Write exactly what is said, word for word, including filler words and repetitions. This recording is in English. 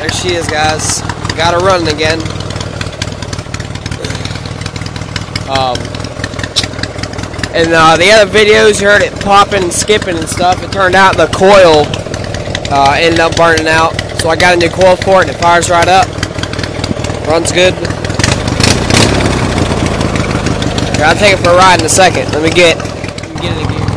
There she is, guys. Got her running again. Um, and uh, the other videos, you heard it popping and skipping and stuff. It turned out the coil uh, ended up burning out. So I got a new coil for it, and it fires right up. Runs good. I'll take it for a ride in a second. Let me get, let me get it again.